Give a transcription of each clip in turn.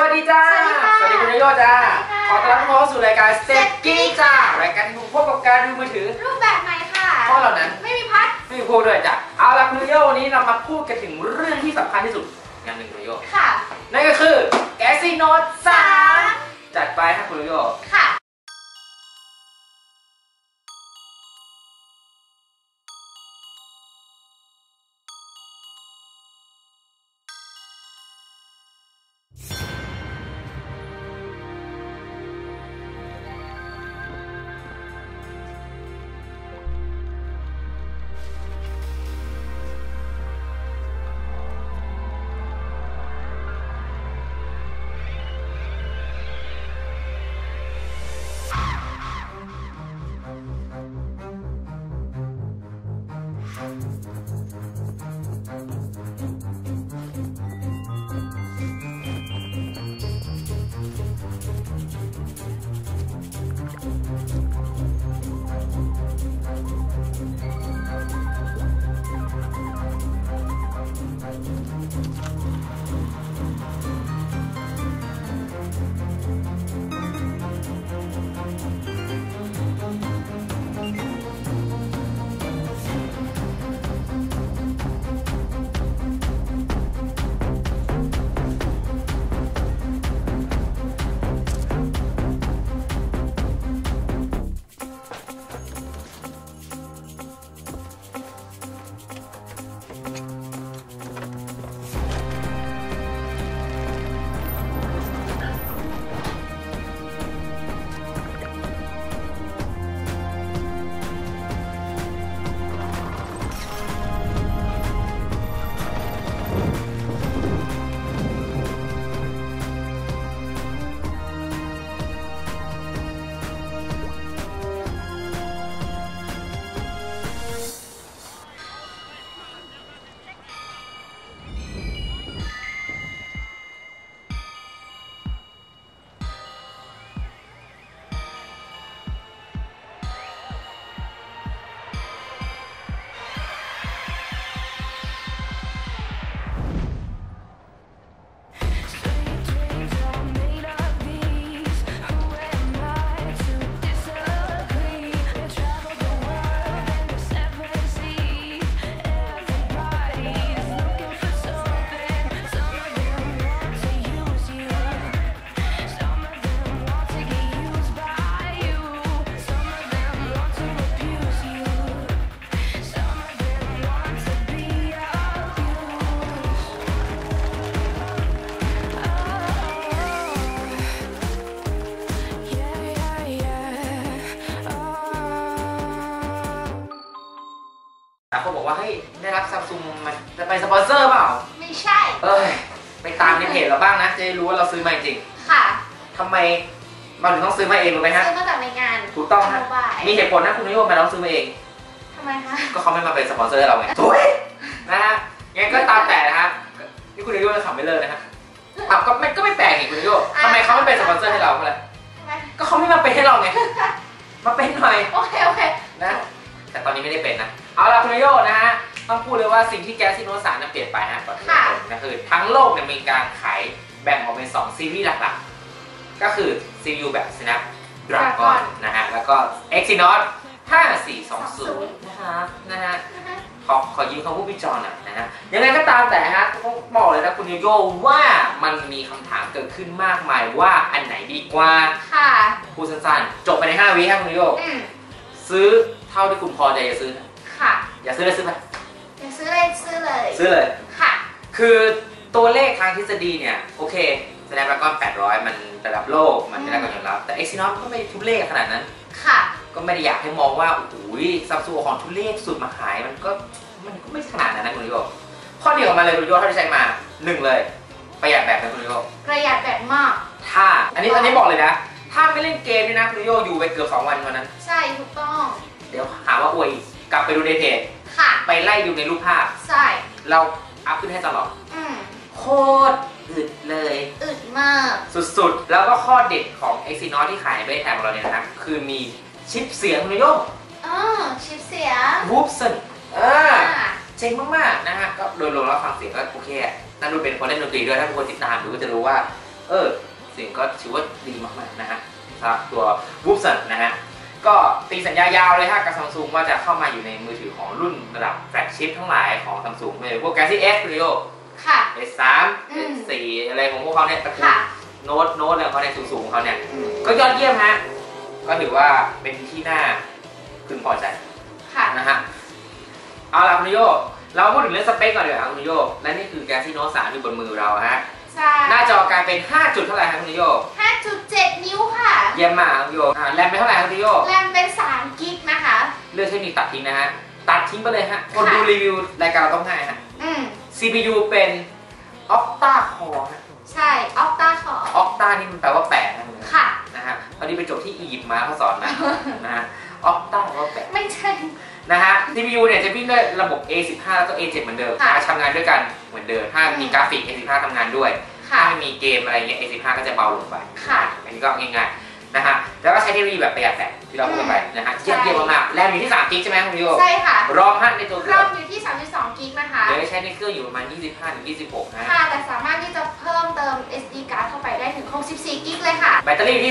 วัสดีจ้าสวัสดีคุณโยโย่จ้าขอต้อนรับทุกคนเข้าสู่รายการเซ็ตกี้จ้ารายการที่ผมพบกับการดูมือถือรูปแบบใหม่ค่ะเพราะเหล่านั้นไม่มีพัดไม่มีพูดด้วยจ้ะเอาล่ะคุณโยโย่วันนี้เรามาพูดกันถึงเรื่องที่สำคัญที่สุดอย่างหนึ่งคุณโยโย่ค่ะนั่นก็คือ Galaxy Note 3จัดไปครับคุณโยโย่ค่ะเขาบอกว่าเฮ้ยได้รับซัมซุงมันจะไปสปอนเซอร์เปล่าไม่ใช่ไปตามในเพจเราบ้างนะจะได้รู้ว่าเราซื้อมาจริงค่ะทำไมเราถึงต้องซื้อมาเองรู้ไหมฮะซื้อมาจากในงานถูกต้องฮะมีเหตุผลนะคุณนิยมมาต้องซื้อมาเองทำไมคะก็เขาไม่มาเป็นสปอนเซอร์เราไงถูกนะฮะงั้นก็ตามแต่นะฮะนี่คุณนิยมจะขำไม่เลิกนะฮะก็ไม่แปลกอีกคุณนิยมทำไมเขาไม่เป็นสปอนเซอร์ให้เราเพราะอะไรก็เขาไม่มาเป็นให้เราไงมาเป็นหน่อยโอเคนะแต่ตอนนี้ไม่ได้เป็นนะเอาล่ะคุณโยนะฮะต้องพูดเลยว่าสิ่งที่ Galaxy Note 3เปลี่ยนไปฮะก่อนที่จะคือทั้งโลกเนี่ยมีการขายแบ่งออกเป็น2ซีรีส์หลักๆก็คือ CPU แบบ Snapdragon นะฮะแล้วก็ Exynos 5420นะฮะขอยืมคำพูดพี่จอนหน่อยนะฮะยังไงก็ตามแต่ฮะต้องบอกเลยนะคุณโยว่ามันมีคำถามเกิดขึ้นมากมายว่าอันไหนดีกว่าค่ะพูดสั้นๆจบไปใน5 วิครับคุณโยซื้อเท่าที่คุณพอใจจะซื้อค่ะอย่าซื้อเลยซื้อไปอย่าซื้อเลยค่ะคือตัวเลขทางทฤษฎีเนี่ยโอเคSnapdragon 800มันระดับโลกมันได้รับการยอมรับแต่ Exynos ก็ไม่ทุเรศขนาดนั้นค่ะก็ไม่ได้อยากให้มองว่าโอ้ยซัมซุงของทุเรศสุดมาขายมันก็ไม่ขนาดนั้นนะคุณโยข้อดีของมันเลยคุณโยเท่าที่ใช้มา1เลยประหยัดแบตนะคุณโยประหยัดแบตมากถ้าอันนี้บอกเลยนะถ้าไม่เล่นเกมนี่นะคุณโยอยู่ไปเกือบ2 วันวันนั้นใช่ถูกต้องเดี๋ยวหาว่าอวยกลับไปดูในเพจไปไล่ดูในรูปภาพใช่เราอัพขึ้นให้ตลอดโคตรอึดเลยอึดมากสุดๆแล้วก็ข้อเด็ดของ Exynos ที่ขายในประเทศไทยของเราเนี่ยนะครับคือมีชิปเสียงคุณโยชิปเสียงวูฟสันเจ๋งมากๆนะฮะก็โดยรวมแล้วฟังเสียงก็โอเคนั่นดูเป็นคนเล่นดนตรีด้วยถ้าทุกคนติดตามดูก็จะรู้ว่าเสียงก็ถือว่าดีมากๆนะฮะสำหรับตัว Wolfson นะฮะก็ตีสัญญายาวเลยฮะกับ Samsung ว่าจะเข้ามาอยู่ในมือถือของรุ่นระดับแฟลกชิพทั้งหลายของ Samsung เลยพวก Galaxy S Rio ค่ะ S3 S4 อะไรของพวกเขาเนี่ยตระกูลโน้ตอะไรของเขาเนี่ยสูงๆของเขาเนี่ยก็ยอดเยี่ยมฮะก็ถือว่าเป็นที่น่าพึงพอใจนะฮะเอาล่ะคุณโยเราพูดถึงเรื่องสเปคก่อนเลยครับคุณโยและนี่คือ Galaxy Note 3อยู่บนมือเราฮะหน้าจอกลายเป็น 5 จุดเท่าไหร่ครับคุณโย 5.7 นิ้วค่ะเยี่ยมมากคุณโยแรมเป็นเท่าไหร่ครับคุณโยแรมเป็น3กิกนะคะเลือกเทคนิคตัดทิ้งนะฮะตัดทิ้งไปเลยฮะคนดูรีวิวรายการเราต้องง่ายฮะCPU เป็น Octa Core ฮะใช่ Octa Core Octa นี่มันแปลว่า8นะฮะตอนนี้ไปจบที่อียิปต์มาเขาสอนนะฮะ Octa แปลว่า8 ไม่ใช่นะฮะ CPU เนี่ยจะวิ่งด้วยระบบ A15 แล้วก็ A7 เหมือนเดิมทำงานด้วยกันเหมือนเดิมถ้ามีกราฟิก A15 ทำงานด้วยถ้าไม่มีเกมอะไรเงี้ย A15 ก็จะเบาลงไปอันนี้ก็ง่ายๆนะฮะแล้วก็ใช้เทคโนโลยีแบบประหยัดแบตที่เราพูดกันไปนะฮะเยี่ยมมากๆแรมอยู่ที่3กิกใช่ไหมคุณโยใช่ค่ะรอมฮะในตัวเครื่องอยู่ที่32กิกนะคะเดี๋ยวใช้ในเครื่องอยู่ประมาณ25-26นะค่ะแต่สามารถที่จะเพิ่มเติม SD card เข้าไปได้ถึง64กิกเลยค่ะแบตเตอรี่ที่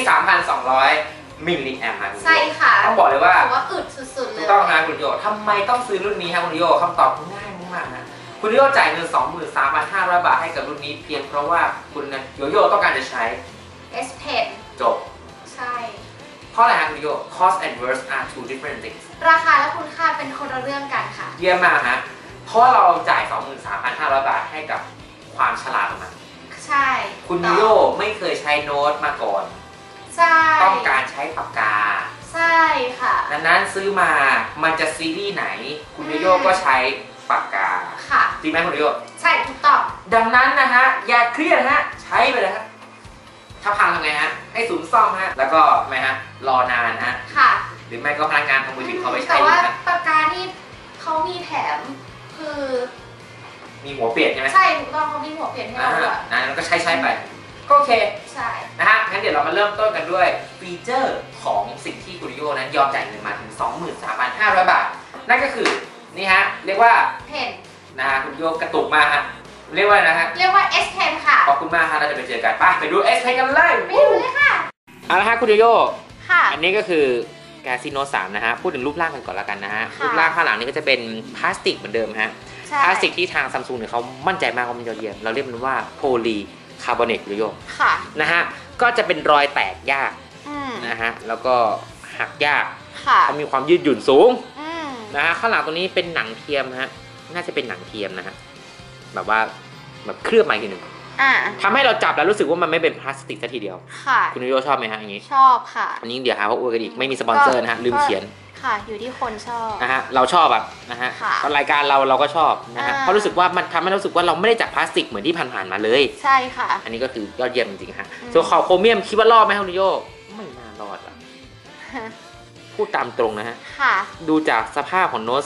3,200 มิลลิแอมป์ใช่ค่ะต้องบอกเลยว่าอึดสุดๆเลยต้องนะคุณโยทำไมต้องซื้อรุ่นนี้ครับคุณโยคำตอบง่ายมากๆนะคุณโยจ่ายเงิน 23,500 บาทให้กับรุ่นนี้เพียงเพราะว่าคุณโยต้องการจะใช้ S Pen จบใช่เพราะอะไรครับคุณโย cost and worth are two different things ราคาและคุณค่าเป็นคนละเรื่องกันค่ะเยี่ยมมากฮะเพราะเราจ่าย 23,500 บาทให้กับความฉลาดของมันใช่คุณโยไม่เคยใช้โน้ตมาก่อนใช่ต้องการใช้ปากกาใช่ค่ะดังนั้นซื้อมามันจะซีรีส์ไหนคุณโยก็ใช้ปากกาค่ะจริงไหมคุณโยใช่ถูกต้องดังนั้นนะฮะอย่าเครียดฮะใช้ไปเลยฮะถ้าพังทำไงฮะให้ศูนย์ซ่อมฮะแล้วก็ไหมฮะรอนานฮะค่ะหรือไม่ก็พนักงานทำมือถือเขาไปใช้แต่ว่าปากกานี่เขามีแถมคือมีหัวเปลี่ยนใช่ไหมใช่ถูกต้องเขามีหัวเปลี่ยนให้เราด้วยนั้นก็ใช้ไปก็โอเคใช่นะฮะงั้นเดี๋ยวเรามาเริ่มต้นกันด้วยฟีเจอร์ของสิ่งที่คุณโยนั้นยอมจ่ายเงินมาถึง 23,500 บาทนั่นก็คือนี่ฮะเรียกว่าเพนนะฮะคุณโยกระตุกมาฮะเรียกว่านะฮะเรียกว่า S Pen ค่ะขอบคุณมากฮะเราจะไปเจอกันไปดู S Pen กันเลยไปดูเลยค่ะเอาละฮะคุณโยค่ะอันนี้ก็คือ Galaxy Note 3นะฮะพูดถึงรูปร่างกันก่อนแล้วกันนะฮะรูปร่างข้างหลังนี้ก็จะเป็นพลาสติกเหมือนเดิมฮะพลาสติกที่ทาง Samsung เนี่ยเขามั่นใจมากว่ามันยอดเยี่ยมเราเรียกมันว่าโพลีคาร์บอเนตโยนะฮะก็จะเป็นรอยแตกยากนะฮะแล้วก็หักยากเขามีความยืดหยุ่นสูงนะฮะข้างหลังตรงนี้เป็นหนังเทียมฮะน่าจะเป็นหนังเทียมนะฮะแบบว่าแบบเคลือบมาอีกทีหนึ่งทำให้เราจับแล้วรู้สึกว่ามันไม่เป็นพลาสติกซะทีเดียวคุณโยชอบไหมฮะอย่างนี้ชอบค่ะอันนี้เดี๋ยวหาว่าอวดกันอีกไม่มีสปอนเซอร์นะฮะลืมเขียนค่ะอยู่ที่คนชอบนะฮะเราชอบแบบนะฮะรายการเราก็ชอบนะฮะเพราะรู้สึกว่ามันทำให้เรารู้สึกว่าเราไม่ได้จับพลาสติกเหมือนที่ผ่านๆมาเลยใช่ค่ะอันนี้ก็คือยอดเยี่ยมจริงๆฮะส่วนขอบโครเมียมคิดว่ารอดไหมคุณโยไม่น่ารอดอ่ะพูดตามตรงนะฮะดูจากสภาพของโน้ต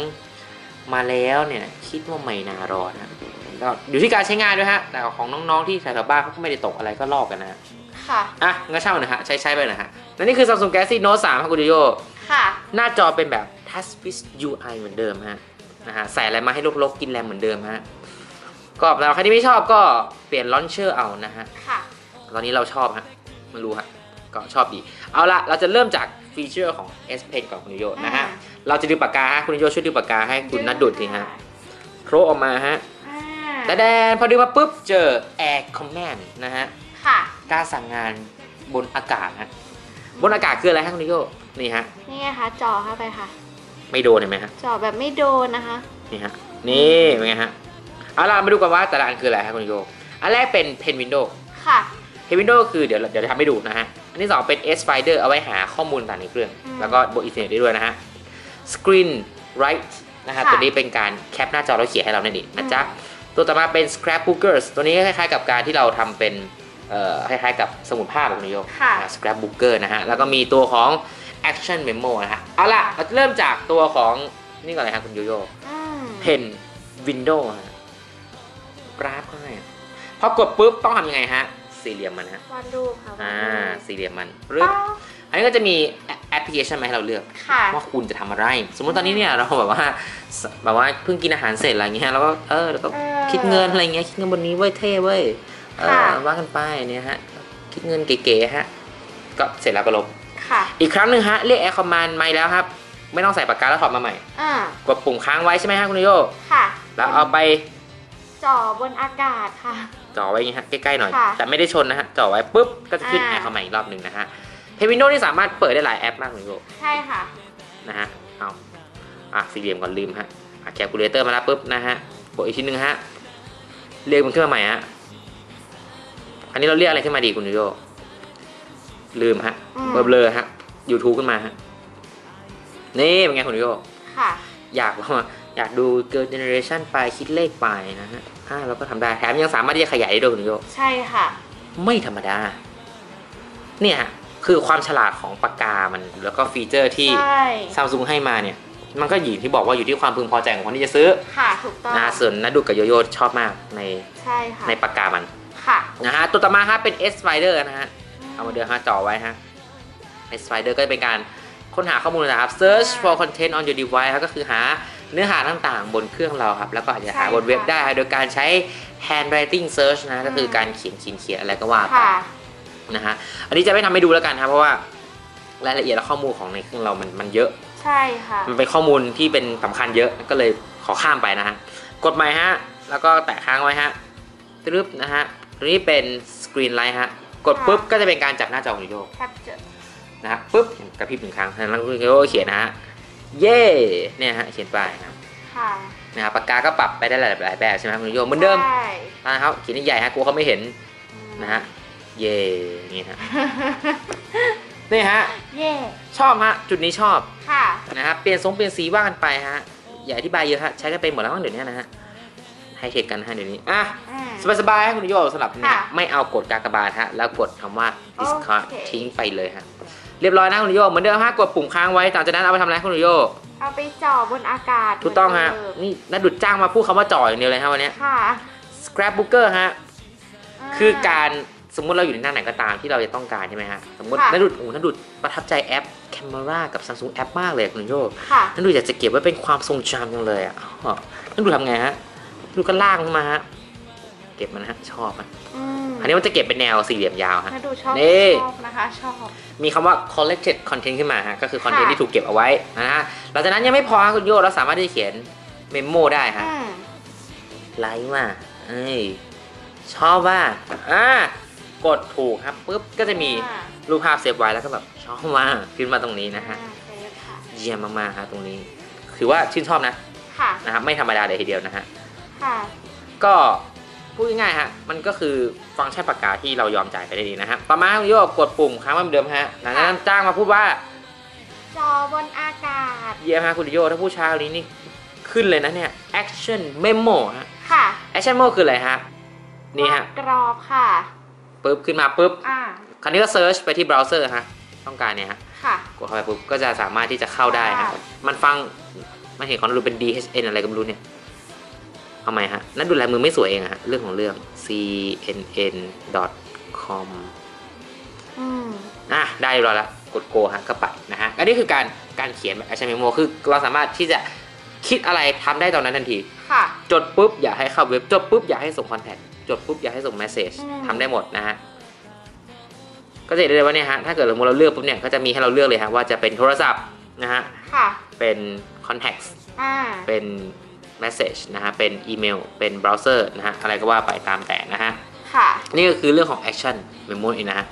2มาแล้วเนี่ยคิดว่าไม่น่ารอดนะอยู่ที่การใช้งานด้วยฮะแต่ของน้องๆที่แถวบ้านเขาก็ไม่ได้ตกอะไรก็ลอกกันนะค่ะงั้นช่างมันนะฮะใช้ไปนะฮะและนี่คือ Samsung Galaxy Note 3ครับคุณโยค่ะหน้าจอเป็นแบบ Touch with UI เหมือนเดิมฮะนะฮะใส่อะไรมาให้ลกๆกินแรมเหมือนเดิมฮะก็สำหรับใครที่ไม่ชอบก็เปลี่ยนลอนเชอร์เอานะฮะค่ะตอนนี้เราชอบฮะไม่รู้ฮะก็ชอบดีเอาละเราจะเริ่มจากฟีเจอร์ของ S Pen ก่อนคุณโยนะฮะเราจะดูปากกาฮะคุณโยช่วยดูปากกาให้คุณนัดดูดทีฮะโผล่ออกมาฮะแต่พอดูมาปุ๊บเจอ Air Command นะฮะการสั่งงานบนอากาศฮะบนอากาศคืออะไรฮะคุณโยนี่ฮะนี่ไงคะจ่อเข้าไปค่ะไม่โดนเห็นไหมฮะจ่อแบบไม่โดนนะคะนี่ฮะนี่เป็นไงฮะเอาล่ะมาดูกันว่าแต่ละอันคืออะไรฮะคุณโยอันแรกเป็น Pen Window ค่ะ Pen Window คือเดี๋ยวจะทำให้ดูนะฮะอันที่2เป็น S Finder เอาไว้หาข้อมูลต่างในเครื่องแล้วก็บนอินเทอร์เน็ตได้ด้วยนะฮะ Screen Write นะฮะตัวนี้เป็นการแคปหน้าจอแล้วเขียนให้เราเนี่ยดินะจ๊ะตัวต่อมาเป็น Scrapbookers ตัวนี้คล้ายๆกับการที่เราทำเป็นคล้ายๆกับสมุดภาพของคุณโย Scrapbooker นะฮะแล้วก็มีตัวของ Action Memo นะฮะเอาล่ะเราจะเริ่มจากตัวของนี่ก่อนเลยครับคุณโยโย่ Pen Window ฮะกราฟให้พอกดปุ๊บต้องทำยังไงฮะสี่เหลี่ยมมันฮะวาดรูปค่ะสี่เหลี่ยมมันรึอันนี้ก็จะมีแอปพลิเคชันมาให้เราเลือกว่าคุณจะทำอะไรสมมติตอนนี้เนี่ยเราแบบว่าเพิ่งกินอาหารเสร็จอะไรเงี้ยแล้วก็คิดเงินอะไรเงี้ยคิดเงินบนนี้เว้ยเท่เว้ยว่ากันไปเนี่ยฮะคิดเงินเก๋ๆฮะก็เสร็จแล้วก็ลบค่ะอีกครั้งหนึ่งฮะเรียกแอร์คอมมานด์ใหม่แล้วครับไม่ต้องใส่ปากกาแล้วถอดมาใหม่กดปุ่มค้างไว้ใช่ไหมฮะคุณโยค่ะแล้วเอาไปจ่อบนอากาศค่ะจ่อไว้อย่างนี้ฮะใกล้ๆหน่อยแต่ไม่ได้ชนนะฮะจ่อไว้ปุ๊บก็จะขึ้นแอร์คอมมานด์อีกรอบหนึ่งนะฮะเพจวินโดว์นี่สามารถเปิดได้หลายแอปมากคุณโยใช่ค่ะนะฮะเอาสี่เหลี่ยมก่อนลืมฮะแคลคูลเลเตอร์มาแล้วปุ๊บนะฮะกดอีกทีนึงฮะเรียกมันขึ้นมาใหม่ฮะอันนี้เราเรียกอะไรขึ้นมาดีคุณโยลืมฮะเบลอฮะ YouTube ขึ้นมาฮะนี่เป็นไงคุณโยค่ะอยากดูเกิร์ลเจเนอเรชันไปคิดเลขไปนะฮะเราก็ทำได้แถมยังสามารถที่จะขยายได้ด้วยคุณโยใช่ค่ะไม่ธรรมดาเนี่ยคือความฉลาดของปากกามันแล้วก็ฟีเจอร์ที่ Samsung ให้มาเนี่ยมันก็อยู่ที่บอกว่าอยู่ที่ความพึงพอใจของคนที่จะซื้อค่ะถูกต้องนะส่วนนัดดูกับโยโย่ชอบมากใช่ค่ะในปากกามันค่ะนะฮะตัวต่อมาฮะเป็น S Finder นะฮะเอามาเดินหาจอไว้ฮะ S Finder ก็จะเป็นการค้นหาข้อมูลนะครับ search for content on your device ก็คือหาเนื้อหาต่างๆบนเครื่องเราครับแล้วก็อาจจะหาบนเว็บได้โดยการใช้ handwriting search นะก็คือการเขียนอะไรก็ว่าไปนะฮะอันนี้จะไม่ทำให้ดูแล้วกันครับเพราะว่ารายละเอียดและข้อมูลของในเครื่องเรามันเยอะใช่ค่ะมันเป็นข้อมูลที่เป็นสำคัญเยอะก็เลยขอข้ามไปนะฮะกดใหม่ฮะแล้วก็แตะค้างไว้ฮะตึ๊บนะฮะตัวนี้เป็น screen light ฮะกดปุ๊บก็จะเป็นการจับหน้าจอของโยโย่นะฮะปุ๊บกระพริบหนึ่งครั้งแล้วคุณโยโย่เขียนนะฮะเย่เนี่ยฮะเขียนไปครับนะครับปากกาก็ปรับไปได้หลายแบบใช่ไหมคุณโยโย่เหมือนเดิมนะครับเขียนใหญ่ฮะกลัวเขาไม่เห็นนะฮะเย่อย่างงี้ฮะนี่ฮะชอบฮะจุดนี้ชอบนะครับเปลี่ยนสีว่ากันไปฮะอย่าอธิบายเยอะฮะใช้กันไปหมดแล้วเดี๋ยวนี้นะฮะไฮเทคกันฮะเดี๋ยวนี้สบายๆให้คุณโยสำหรับเนี่ยไม่เอากดกากบาทฮะแล้วกดคำว่า discard ทิ้งไปเลยฮะเรียบร้อยนะคุณโยเหมือนเดิมฮะกดปุ่มค้างไว้หลังจากนั้นเอาไปทำอะไรคุณโยเอาไปจ่อบนอากาศถูกต้องฮะนี่นัดดุดจ้างมาพูดคำว่าจ่ออย่างเดียวเลยฮะวันนี้ scrapbooker ฮะคือการสมมุติเราอยู่ในหน้าไหนก็ตามที่เราจะต้องการใช่ไหมฮะสมมตินัดดุดประทับใจแอป Camera กับ Samsung App มากเลยคุณโยนัดดุดอยากจะเก็บไว้เป็นความทรงจำจังเลยอ่ะนัดดุดทำไงฮะดูก็ล่างมาฮะเก็บมันฮะชอบอันนี้มันจะเก็บเป็นแนวสี่เหลี่ยมยาวฮะนี่ชอบนะคะชอบมีคำว่า collected content ขึ้นมาฮะก็คือคอนเทนต์ที่ถูกเก็บเอาไว้นะฮะหลังจากนั้นยังไม่พอคุณโยเราสามารถที่จะเขียนเมมโมได้ฮะไลค์มาชอบว่ากดถูกครับปุ๊บก็จะมีรูปภาพเซฟไว้แล้วก็แบบชอบมากขึ้นมาตรงนี้นะฮะเยี่ยมมากๆฮะตรงนี้ถือว่าชื่นชอบนะครับไม่ธรรมดาเลยทีเดียวนะฮะก็พูดง่ายๆฮะมันก็คือฟังก์ชันปากกาที่เรายอมจ่ายไปได้ดีนะครับต่อมาคุณโยกดปุ่มค้างเหมือนเดิมฮะหลังจากนั้นจ้างมาพูดว่าจอบนอากาศเยี่ยมฮะคุณโยถ้าผู้ชายคนนี้นี่ขึ้นเลยนะเนี่ย action memo ฮะaction memo คืออะไรฮะนี่ฮะกรอบค่ะปุ๊บขึ้นมาปุ๊บคราวนี้ก็เซิร์ชไปที่เบราว์เซอร์ฮะต้องการเนี่ยฮะกดเข้าไปปุ๊บก็จะสามารถที่จะเข้าได้ฮะมันเห็นของเราดูเป็น DHN อะไรก็ไม่รู้เนี่ยเอาไหมฮะนั่นดูลายมือไม่สวยเองฮะเรื่องของเรื่อง cnn.com ได้รอแล้วกดโกฮะก็ไปนะฮะอันนี้คือการเขียนแบบ action memo คือเราสามารถที่จะคิดอะไรทำได้ตอนนั้นทันทีจดปุ๊บอยากให้เข้าเว็บจดปุ๊บอยากให้ส่งคอนแทคจดปุ๊บอยากให้ส่งเมสเซจทำได้หมดนะฮะก็จะเห็นได้ว่าเนี่ยฮะถ้าเกิดเราเลือกปุ๊บเนี่ยก็จะมีให้เราเลือกเลยฮะว่าจะเป็นโทรศัพท์นะฮะเป็น contacts เป็น message นะฮะเป็นอีเมลเป็นเบราว์เซอร์นะฮะอะไรก็ว่าไปตามแต่นะฮะนี่ก็คือเรื่องของ action memo นะฮะ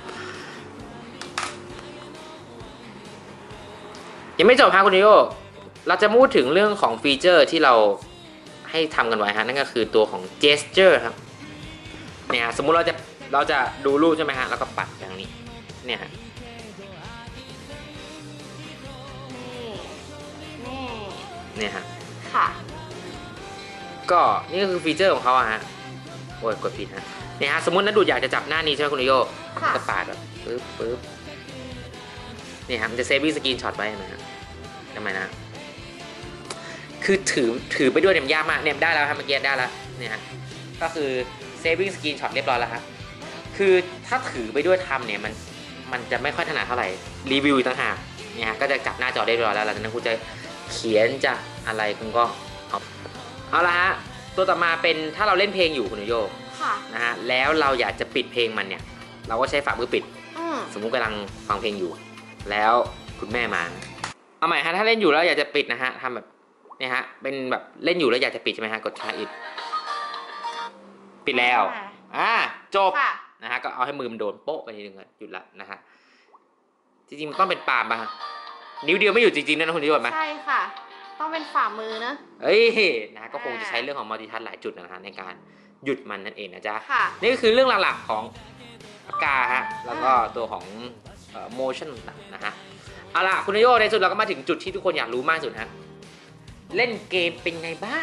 ยังไม่จบฮะคุณโยเราจะพูดถึงเรื่องของฟีเจอร์ที่เราให้ทำกันไว้ฮะนั่นก็คือตัวของ gesture ครับเนี่ยสมมุติเราจะดูรูปใช่ไหมฮะแล้วก็ปัดอย่างนี้เนี่ยฮะเนี่ยฮะก็นี่ก็คือฟีเจอร์ของเขาอะฮะโอ้ยกดผิดฮะเนี่ยฮะสมมตินัดดูอยากจะจับหน้านี้ใช่ไหมคุณโยก็ปาดแบบปึ๊บเนี่ยฮะมันจะเซฟวิ่งสกรีนช็อตไว้นะฮะทำไมนะคือถือไปด้วยเนี่ยยากมากเนี่ยได้แล้วครับเมื่อกี้ได้แล้วเนี่ยฮะก็คือsaving screenshot เรียบร้อยแล้วครับคือถ้าถือไปด้วยทำเนี่ยมันจะไม่ค่อยถนัดเท่าไหร่รีวิวต่างหากเนี่ยฮะก็จะจับหน้าจอได้เรียบร้อยแล้วหลังจากนั้นคุณจะเขียนจะอะไรคุณก็เอาละฮะตัวต่อมาเป็นถ้าเราเล่นเพลงอยู่คุณโยค่ะนะฮะแล้วเราอยากจะปิดเพลงมันเนี่ยเราก็ใช้ฝ่ามือปิด สมมุติกำลังฟังเพลงอยู่แล้วคุณแม่มาเอาใหม่ฮะถ้าเล่นอยู่แล้วอยากจะปิดนะฮะทำแบบเนี่ยฮะเป็นแบบเล่นอยู่แล้วอยากจะปิดใช่ไหมฮะกดช้าอิดปิดแล้วจบนะฮะก็เอาให้มือมันโดนโป๊ะไปนิดนึงหยุดละนะฮะจริงๆมันต้องเป็นปามป่ะนิ้วเดียวไม่หยุดจริงๆนะคุณผู้ชมไหมใช่ค่ะต้องเป็นฝ่ามือนะนะก็คงจะใช้เรื่องของมัลติทัชหลายจุดนะฮะในการหยุดมันนั่นเองนะจ๊ะค่ะนี่ก็คือเรื่องหลักๆของปากกาฮะแล้วก็ตัวของmotion ต่างๆนะฮะเอาล่ะคุณโยในสุดเราก็มาถึงจุดที่ทุกคนอยากรู้มากสุดฮะเล่นเกมเป็นไงบ้าง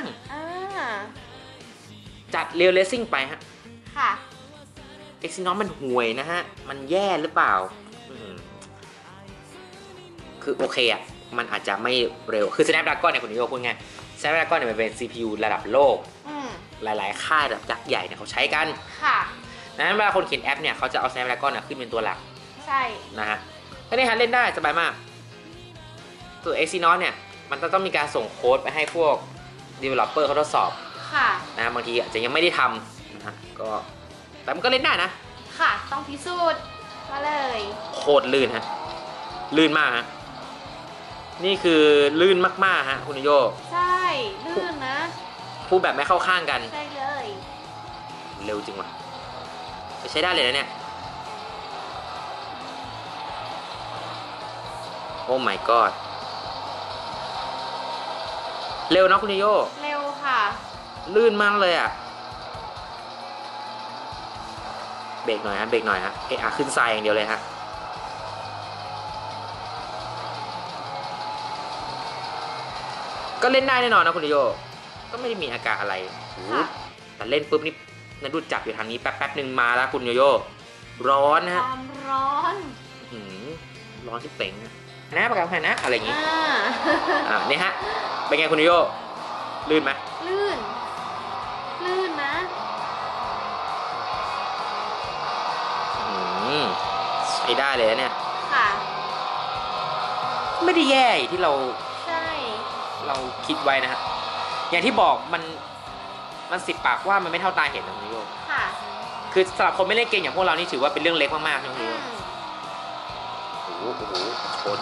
จัดเรียลเลสซิ่งไปฮะค่ะ Exynos มันห่วยนะฮะมันแย่หรือเปล่าคือโอเคอ่ะมันอาจจะไม่เร็วคือ Snapdragon เนี่ยคุณโยพูดไง Snapdragon เนี่ยมันเป็น CPU ระดับโลกหลายๆค่ายระดับยักษ์ใหญ่เนี่ยเขาใช้กันค่ะนั้นเวลาคนเขียนแอปเนี่ยเขาจะเอา Snapdragon ขึ้นเป็นตัวหลักใช่นะฮะก็นี่ฮะเล่นได้สบายมากตัว Exynos เนี่ยมันต้องมีการส่งโค้ดไปให้พวก developer เขาทดสอบค่ะนะบางทีอาจจะยังไม่ได้ทำนะฮะก็แต่มันก็เล่นได้นะค่ะต้องพิสูจน์มาเลยโคตรลื่นฮะลื่นมากฮะนี่คือลื่นมากๆฮะคุณโยใช่ลื่นนะพูดแบบไม่เข้าข้างกันใช่เลยเร็วจริงว่ะใช้ได้เลยนะเนี่ยโอ้ my god เร็วนะคุณโยเร็วค่ะลื่นมากเลยอ่ะเบรกหน่อยฮะเบรกหน่อยฮะขึ้นทรายอย่างเดียวเลยฮะก็เล่นได้แน่นอนนะคุณโยก็ไม่ได้มีอาการอะไรแต่เล่นปุ๊บนี่นันดูจับอยู่ทางนี้แป๊บหนึ่งมาแล้วคุณโยร้อนนะฮะร้อนร้อนที่เป่งนะประกาศนะอะไรอย่างงี้นี่ฮะเป็นไงคุณโยลื่นไหมลื่นนะใช้ได้เลยเนี่ยค่ะไม่ได้แย่ที่เราคิดไว้นะฮะอย่างที่บอกมันสิบปากว่ามันไม่เท่าตาเห็นนะคุณโยค่ะคือสำหรับคนไม่เล่นเกมอย่างพวกเรานี่ถือว่าเป็นเรื่องเล็กมากๆนะคุณโยโอ้โหชน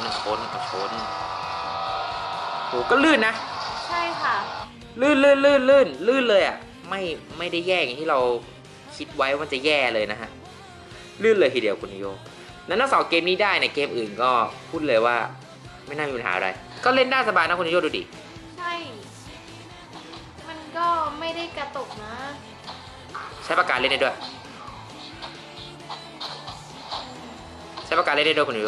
โอ้ก็ลื่นนะใช่ค่ะลื่นเลยอ่ะไม่ได้แย่อย่างที่เราคิดไว้ว่ามันจะแย่เลยนะฮะลื่นเลยทีเดียวคุณโยนั้นถ้าสองเกมนี้ได้ในเกมอื่นก็พูดเลยว่าไม่น่ามีปัญหาอะไรก็เล่นได้สบายนะคุณโยดูดิใช่มันก็ไม่ได้กระตุกนะใช้ปากกาเล่นได้ด้วยใช้ปากกาเล่นได้ด้วยคุณโย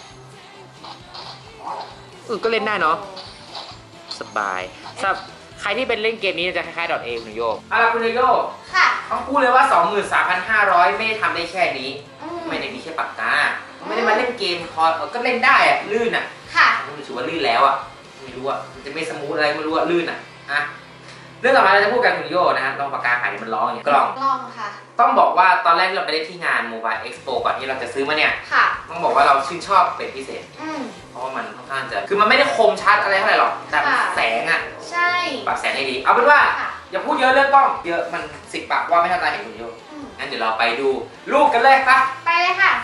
ก็เล่นได้เนาะสบายสำหรับใครที่เป็นเล่นเกมนี้จะคล้ายๆ .a คุณโยคุณโยค่ะต้องพูดเลยว่า 23,500 ไม่ได้ทำได้แค่นี้ไม่ได้มีแค่ปากกาไม่ได้มาเล่นเกมพอก็เล่นได้อะลื่นอ่ะค่ะรู้สึกว่าลื่นแล้วอ่ะไม่รู้อ่ะมันจะไม่สมูทอะไรไม่รู้อ่ะลื่นอ่ะเรื่องต่อมาเราจะพูดกันคุณโยนะฮะต้องปากกาขายมันร้องอย่างกล้องค่ะต้องบอกว่าตอนแรกเราไปเล่นที่งาน Mobile Expo ก่อนที่เราจะซื้อมาเนี่ยค่ะต้องบอกว่าเราชื่นชอบเป็นพิเศษเพราะว่ามันค่อนข้างจะคือมันไม่ได้คมชัดอะไรเท่าไหร่หรอกแต่แสงอ่ะใช่ปรับแสงให้ดีเอาเป็นว่าอย่าพูดเยอะเรื่องกล้องเยอะมันสิบปากว่าไม่เท่าตาเห็นคุณโยงั้นเดี๋ยวเราไปดูรูปกันเลยไปเลยค่ะ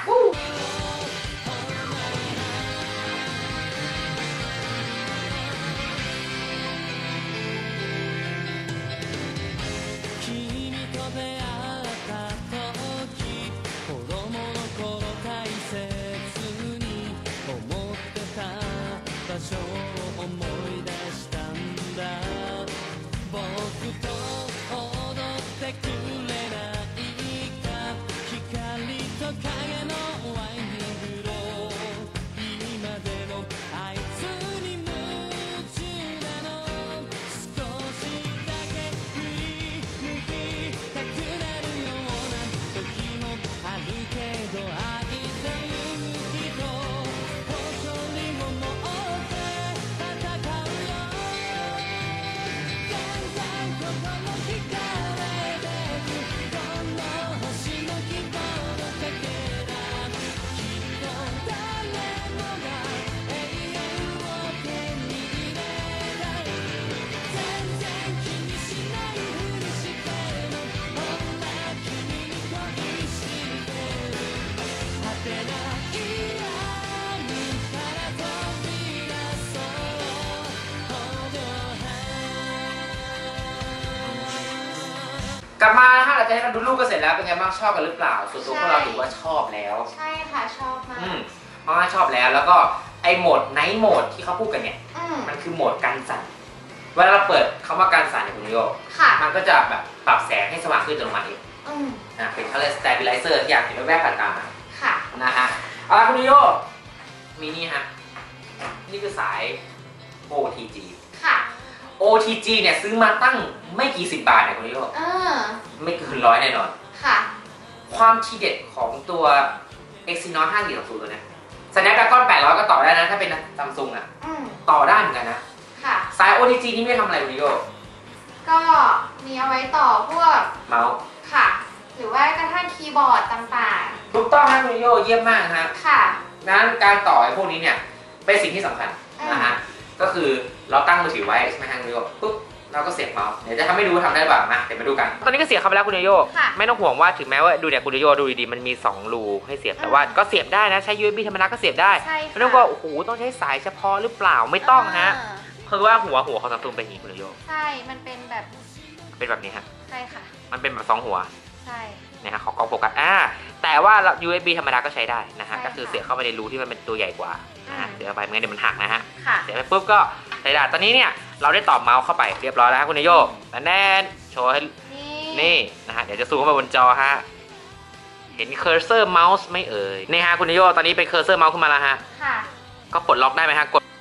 จะให้เราดูรูปก็เสร็จแล้วเป็นไงบ้างชอบกันหรือเปล่าส่วนตัวพวกเราถือว่าชอบแล้วใช่ค่ะชอบมากเพราะว่าชอบแล้วก็ไอโหมดไนท์โหมดที่เขาพูดกันเนี่ยมันคือโหมดกันสั่นเวลาเราเปิดคำว่ากันสั่นในคุณโยมันก็จะแบบปรับแสงให้สว่างขึ้นอัตโนมัติเองเป็นเขาเรียก stabilizer ที่อย่างเห็นแวบๆผ่านตามานะฮะเอาละคุณโยมีนี่ฮะนี่คือสาย OTG OTG เนี่ยซื้อมาตั้งไม่กี่สิบบาทเนี่ยคุณโยไม่เกิน100แน่นอนความทีเด็ดของตัว Exynos 5420ตัวนี้ Snapdragon 800ก็ต่อได้นะถ้าเป็น Samsung อ่ะต่อได้เหมือนกันนะสาย OTG นี่ไม่ทำอะไรคุณโยก็มีเอาไว้ต่อพวกเมาส์ค่ะหรือว่ากระทั่งคีย์บอร์ดต่างๆถูกต้องครับคุณโยเยี่ยมมากฮะนั้นการต่อไอ้พวกนี้เนี่ยเป็นสิ่งที่สำคัญนะฮะก็คือเราตั้งมือถือไว้ใช่ไหมฮะคุณโยปุ๊บเราก็เสียบเมาส์เดี๋ยวจะทำให้ดูว่าทำได้แบบนะเดี๋ยวมาดูกันตอนนี้ก็เสียบเข้าไปแล้วคุณโยไม่ต้องห่วงว่าถึงแม้ว่าดูเนี่ยคุณโยดูดีๆมันมี2รูให้เสียบแต่ว่าก็เสียบได้นะใช้ USB ธรรมดาก็เสียบได้ไม่ต้องว่าโอ้โหต้องใช้สายเฉพาะหรือเปล่าไม่ต้องฮะคือว่าหัวของซัมซุงเป็นอย่างนี้คุณโยใช่มันเป็นแบบนี้ฮะใช่ค่ะมันเป็นแบบ2หัวใช่นะฮะของกล้องโฟกัสแต่ว่า USB ธรรมดาก็ใช้ได้นะฮะก็คือเสียบเข้าไปในรูที่มันเป็นตัวใหญ่กว่าเสียบไปไม่งั้นเดี๋ยวมันหักนะฮะเสียบไปปุ๊บก็ใช้ได้ตอนนี้เนี่ยเราได้ต่อเมาส์เข้าไปเรียบร้อยแล้วคุณนายโยแน่นโชว์ให้นี่นะฮะเดี๋ยวจะซูมเข้าไปบนจอฮะเห็นเคอร์เซอร์เมาส์ไม่เอ่ยนี่ฮะคุณนายโยตอนนี้เป็นเคอร์เซอร์เมาส์ขึ้นมาแล้วฮะก็ปลดล็อกได้ไหมฮะกด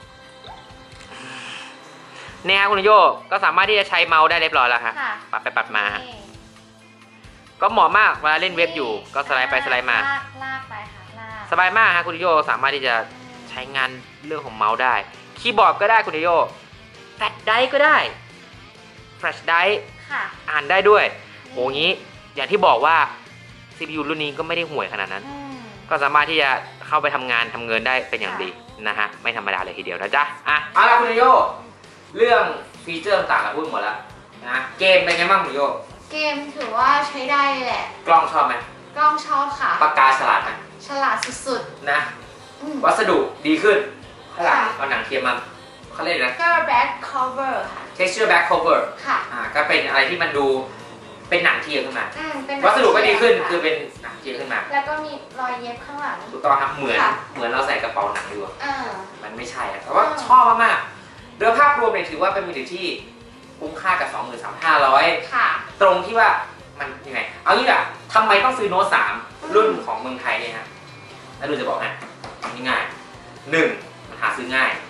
นี่ฮะคุณนายโยก็สามารถที่จะใช้เมาส์ได้เรียบร้อยแล้วฮะปัดไปปัดมาก็เหมาะมากเวลาเล่นเว็บอยู่ก็สไลด์ไปสไลด์มาลากไปค่ะลากสบายมากฮะคุณโยสามารถที่จะใช้งานเรื่องของเมาส์ได้คีย์บอร์ดก็ได้คุณโยแฟลชไดรฟ์ก็ได้แฟลชไดรฟ์อ่านได้ด้วยโอ้งี้อย่างที่บอกว่า CPU รุ่นนี้ก็ไม่ได้ห่วยขนาดนั้นก็สามารถที่จะเข้าไปทำงานทำเงินได้เป็นอย่างดีนะฮะไม่ธรรมดาเลยทีเดียวนะจ๊ะเอาล่ะคุณโยเรื่องฟีเจอร์ต่างๆเราพูดหมดแล้วนะเกมเป็นไงบ้างคุณโยเกมถือว่าใช้ได้แหละกล้องชอบไหมกล้องชอบค่ะปากกาฉลาดไหมฉลาดสุดๆนะวัสดุดีขึ้นข้างหลังเอาหนังเทียมมาเขาเรียกนะ texture back cover ค่ะ texture back cover ค่ะก็เป็นอะไรที่มันดูเป็นหนังเทียมขึ้นมาวัสดุก็ดีขึ้นคือเป็นหนังเทียมขึ้นมาแล้วก็มีรอยเย็บข้างหลังถูกต้องครับเหมือนเราใส่กระเป๋าหนังอยู่มันไม่ใช่แต่ว่าชอบมากๆโดยภาพรวมเนี่ยถือว่าเป็นมือถือที่คุ้มค่ากับ 23,500 ค่ะตรงที่ว่ามันยังไงเอางี้อะทำไมต้องซื้อโน้ต3รุ่นของเมืองไทยเนี่ยฮะแล้วดูจะบอกให้ง่ายๆ1มันหาซื้อง่าย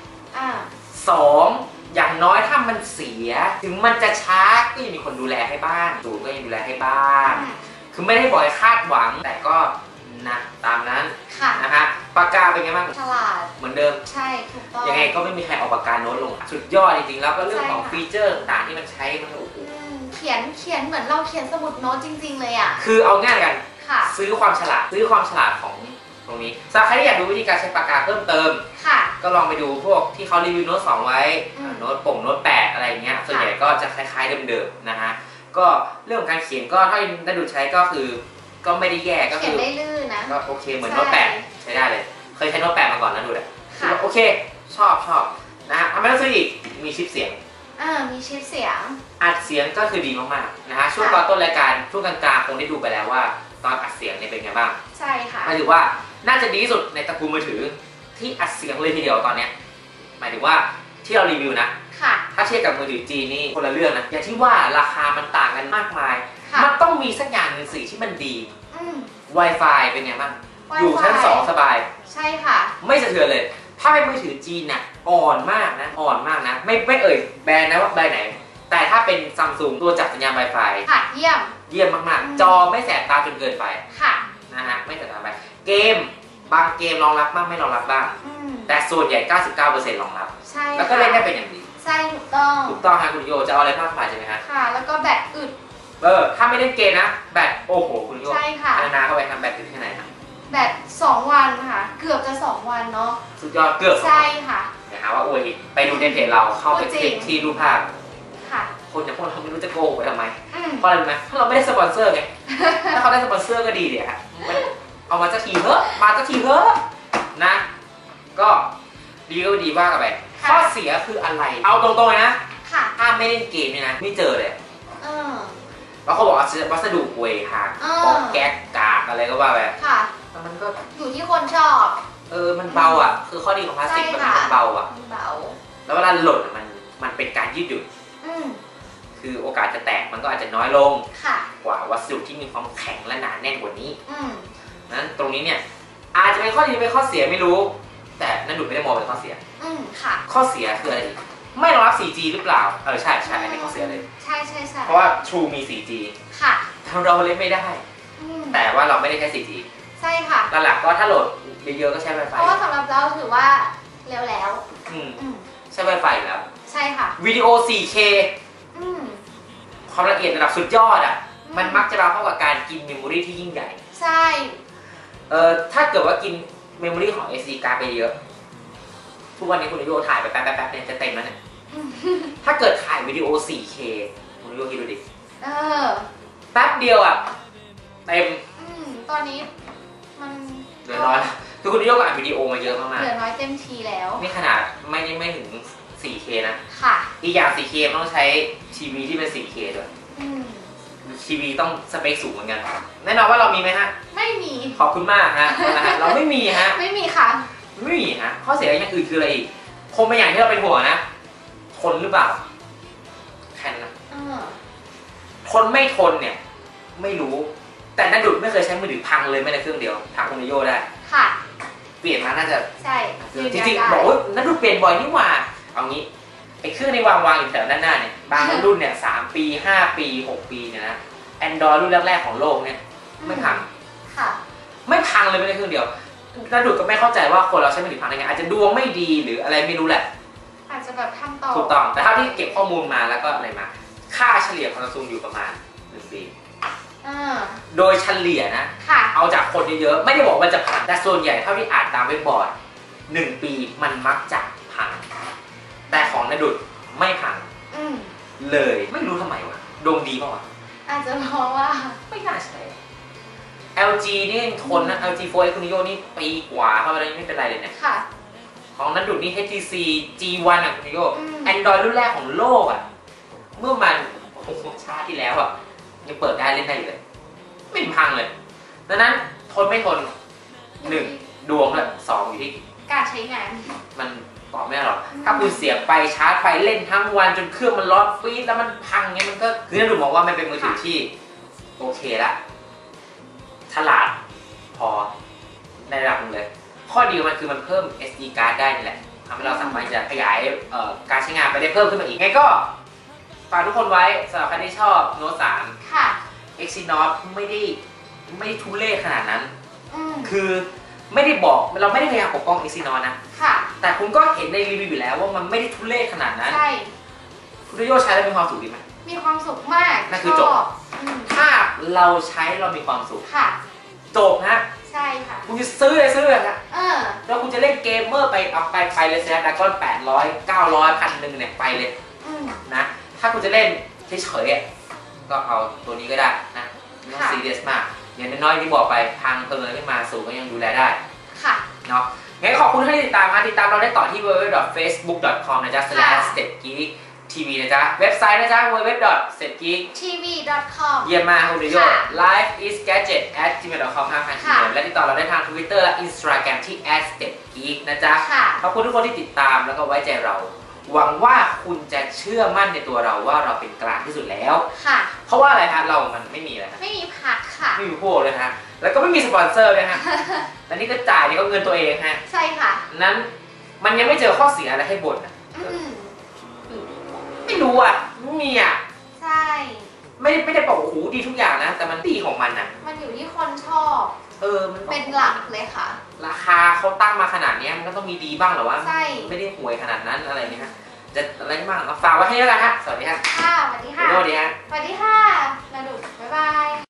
2อย่างน้อยถ้ามันเสียถึงมันจะช้าก็ยังมีคนดูแลให้บ้างศูนย์ก็ยังดูแลให้บ้างคือไม่ได้บ่อยคาดหวังแต่ก็นะตามนั้นนะฮะปากกาเป็นไงบ้างฉลาดเหมือนเดิมใช่ถูกต้องยังไงก็ไม่มีใครเอาปากกาโน้ตลงสุดยอดจริงๆแล้วก็เรื่องของฟีเจอร์ต่างๆที่มันใช้มันโอ้โหเขียนเหมือนเราเขียนสมุดโน้ตจริงๆเลยอ่ะคือเอาง่ายกันซื้อความฉลาดของตรงนี้สำหรับใครที่อยากดูวิธีการใช้ปากกาเพิ่มเติมก็ลองไปดูพวกที่เขารีวิวโน้ต2ไว้โน้ต8อะไรเงี้ยส่วนใหญ่ก็จะคล้ายๆเดิมๆนะฮะก็เรื่องของการเขียนก็ถ้าได้ดูใช้ก็คือก็ไม่ได้แย่ก็คือเขียนได้ลื่นนะก็โอเคเหมือนโน้ต8ใช้ได้เลยเคยใช้โน้ต8มาก่อนแล้วดูเลยโอเคชอบนะฮะทำไมต้องซื้ออีกมีชิปเสียงมีชิปเสียงอัดเสียงก็คือดีมากๆนะฮะช่วงตอนต้นรายการช่วงกลางๆคงได้ดูไปแล้วว่าตอนอัดเสียงเนี่ยเป็นไงบ้างใช่ค่ะหมายถึงว่าน่าจะดีที่สุดในตระกูลมือถือที่อัดเสียงเลยทีเดียวตอนเนี้ยหมายถึงว่าที่เรารีวิวนะถ้าเทียบกับมือถือจีนนี่คนละเรื่องนะอย่างที่ว่าราคามันต่างกันมากมายมันต้องมีสักอย่างหนึ่งสิที่มันดีWi-Fi เป็นไงบ้างอยู่ชั้น2สบายใช่ค่ะไม่สะเทือนเลยถ้าเป็นมือถือจีนน่ะอ่อนมากนะไม่เอ่ยแบรนด์นะว่าแบรนด์ไหนแต่ถ้าเป็น Samsung ตัวจับสัญญาณ Wi-Fi ค่ะเยี่ยมมากๆจอไม่แสบตาจนเกินไปค่ะนะฮะไม่แสบตาไปเกมบางเกมรองรับบ้างไม่รองรับบ้างแต่ส่วนใหญ่ 99% รองรับใช่แล้วก็เล่นได้เป็นอย่างดีใช่ถูกต้องฮะคุณโยจะเอาอะไรมากกว่าใช่ไหมฮะค่ะแล้วก็แบตอึดถ้าไม่เล่นเกมนะแบตโอ้โหคุณโยใช่ค่ะนาเข้าไปทำแบตอึดแค่ไหนครับแบต2 วันค่ะเกือบจะ2 วันเนาะสุดยอดเกือบใช่ค่ะเดี๋ยวหาว่าอวยอีกไปดูในเพจเราเข้าไปคลิกที่รูปภาพค่ะคนอย่างพวกเราไม่รู้จะโกหกไปทำไมเพราะอะไรรู้ไหมเพราะเราไม่ได้สปอนเซอร์ไงถ้าเขาได้สปอนเซอร์ก็ดีเดี๋ยวฮะเอามาสักทีเถอะนะก็ดีก็ดีว่ากันไปข้อเสียคืออะไรเอาตรงๆเลยนะถ้าไม่เล่นเกมเนี่ยนะไม่เจอเลยบางคนบอกว่าวัสดุห่วยหักของแก๊กกากอะไรก็ว่าไปค่ะแต่มันก็อยู่ที่คนชอบมันเบาอ่ะคือข้อดีของพลาสติกมันเบาอ่ะเบาแล้วเวลาหล่นมันเป็นการยืดหยุ่นคือโอกาสจะแตกมันก็อาจจะน้อยลงกว่าวัสดุที่มีความแข็งและหนาแน่นกว่านี้นั้นตรงนี้เนี่ยอาจจะเป็นข้อดีเป็นข้อเสียไม่รู้แต่นั่นดูไม่ได้มองเป็นข้อเสียค่ะข้อเสียคืออะไรไม่รองรับ 4G หรือเปล่าใช่อันนี้ข้อเสียเลยใช่เพราะว่า True มี 4G ค่ะเราเล่นไม่ได้แต่ว่าเราไม่ได้ใช้ 4G ใช่ค่ะหลักๆก็ถ้าโหลดเยอะๆก็ใช้ Wi-Fi เพราะว่าสำหรับเราถือว่าเร็วแล้วใช้ Wi-Fi อยู่แล้วใช่ค่ะวิดีโอ 4K ความละเอียดระดับสุดยอดอ่ะมันมักจะรับเข้ากับการกินเมมโมรีที่ยิ่งใหญ่ใช่ถ้าเกิดว่ากินเมมโมรีของ SD card ไปเยอะทุกวันนี้คุณโยถ่ายไปแป๊บๆเนี่ยจะเต็มแล้วเนี่ยถ้าเกิดถ่ายวิดีโอ 4K คุณโยคิดดูดิแป๊บเดียวอ่ะเต็มตอนนี้มันเหลือน้อยคือคุณโยก็อัดวิดีโอมาเยอะมากๆเหลือน้อยเต็มทีแล้วนี่ขนาดไม่ถึง 4K นะค่ะอีกอย่าง 4K มันต้องใช้ทีวีที่เป็น 4K ด้วยทีวีต้องสเปคสูงเหมือนกันแน่นอนว่าเรามีไหมฮะไม่มีขอบคุณมากฮะเราไม่มีฮะไม่มีค่ะไม่มีฮะข้อเสียอย่างอื่นคืออะไรอีกคงเป็นอย่างที่เราเป็นห่วงนะทนหรือเปล่าแค่นั้นทนไม่ทนเนี่ยไม่รู้แต่นัดดุดไม่เคยใช้มือถือพังเลยแม้แต่เครื่องเดียวทางคุณโยได้ค่ะเปลี่ยนมาน่าจะใช่จริงๆบอกว่านัดดุดเปลี่ยนบ่อยนี่หว่าเอางี้ไอ้เครื่องในวางอยู่แถวด้านหน้าเนี่ยบางรุ่นเนี่ย3 ปี5 ปี6 ปีเนี่ยนะ Android รุ่นแรกๆของโลกเนี่ยไม่พังไม่พังเลยไม่ได้เครื่องเดียวนัดดุดก็ไม่เข้าใจว่าคนเราใช้มือถือพังได้ไงอาจจะดวงไม่ดีหรืออะไรไม่รู้แหละอาจจะแบบทำต่อถูกต้องแต่เท่าที่เก็บข้อมูลมาแล้วก็อะไรมาค่าเฉลี่ยของซัมซุงอยู่ประมาณ1 ปีโดยเฉลี่ยนะเอาจากคนเยอะๆไม่ได้บอกว่าจะพังแต่ส่วนใหญ่เท่าที่อ่านตามเว็บบอร์ด1 ปีมันมักจะพังแต่ของนัดดุดไม่พังเลยไม่รู้ทำไมวะดวงดีเปล่าวะอาจจะเพราะว่าไม่น่าใช่ LG นี่ทนนะ LG Fold คุณโยนี่ปีกว่าเข้าไปแล้วไม่เป็นไรเลยเนี่ยของนัดดุดนี่ HTC G1 อ่ะคุณโย Android รุ่นแรกของโลกอ่ะเมื่อมันชาติที่แล้วอ่ะยังเปิดได้เล่นได้เลยไม่พังเลยดังนั้นทนไม่ทน1ดวงและ2อยู่ที่การใช้งานมันตอบไม่ได้หรอกถ้าคุณเสียบไปชาร์จไปเล่นทั้งวันจนเครื่องมันร้อนฟีดแล้วมันพังเงี้ยมันก็คือนัดดุดมองว่ามันเป็นมือถือที่โอเคละฉลาดพอในระดับนึงเลยข้อดีของมันคือมันเพิ่ม SD card ได้นี่แหละทำให้เราสามารถจะขยายการใช้งานไปได้เพิ่มขึ้นมาอีกไงก็ฝากทุกคนไว้สำหรับใครที่ชอบโน้ต3 ค่ะ Exynos ไม่ได้ทุเรศขนาดนั้นคือไม่ได้บอกเราไม่ได้พยายามปกป้อง Exynos นะแต่คุณก็เห็นในรีวิวอยู่แล้วว่ามันไม่ได้ทุเรศขนาดนั้นใช่คุณโยใช้แล้วมีความสุขดีไหมมีความสุขมากนั่นคือจบถ้าเราใช้เรามีความสุขจบฮะใช่ค่ะคุณจะซื้อเลยฮะแล้วคุณจะเล่นเกมเมอร์ไปเอาไปเลยนะดราก้อน800 900 1,000เนี่ยไปเลยนะถ้าคุณจะเล่นเฉยๆก็เอาตัวนี้ก็ได้นะไม่ต้องซีเรียสมากอย่างน้อยๆที่บอกไปพังเพลินขึ้นมาสูงก็ยังดูแลได้ค่ะเนาะงั้นขอบคุณที่ติดตามเราได้ต่อที่ www.facebook.com นะจ๊ะ /stepgeektv นะจ๊ะเว็บไซต์นะจ๊ะ www.stepgeektv.com เยี่ยมมากคุณโย life is gadget @gmail.com 5,000และติดต่อเราได้ทาง Twitter และ Instagram ที่ @stepgeek นะจ๊ะขอบคุณทุกคนที่ติดตามแล้วก็ไว้ใจเราหวังว่าคุณจะเชื่อมั่นในตัวเราว่าเราเป็นกลางที่สุดแล้วเพราะว่าอะไรครับเรามันไม่มีอะไรนะไม่มีพักค่ะไม่มีพวกเลยฮะแล้วก็ไม่มีสปอนเซอร์เลยฮะและนี่ก็จ่ายนี่ก็เงินตัวเองฮะใช่ค่ะนั้นมันยังไม่เจอข้อเสียอะไรให้บ่นอ่ะไม่รู้อ่ะไม่มีอ่ะใช่ไม่ได้บอกโอ้โหดีทุกอย่างนะแต่มันดีของมันอ่ะมันอยู่ที่คนชอบมันเป็นหลักเลยค่ะราคาเขาตั้งมาขนาดนี้มันก็ต้องมีดีบ้างหรอวะไม่ได้ห่วยขนาดนั้นอะไรเนี่ยฮะจะอะไรบ้างฝากไว้ให้แล้วกันฮะสวัสดีฮะสวัสดีค่ะสวัสดีฮะสวัสดีค่ะนาดุบ๊ายบาย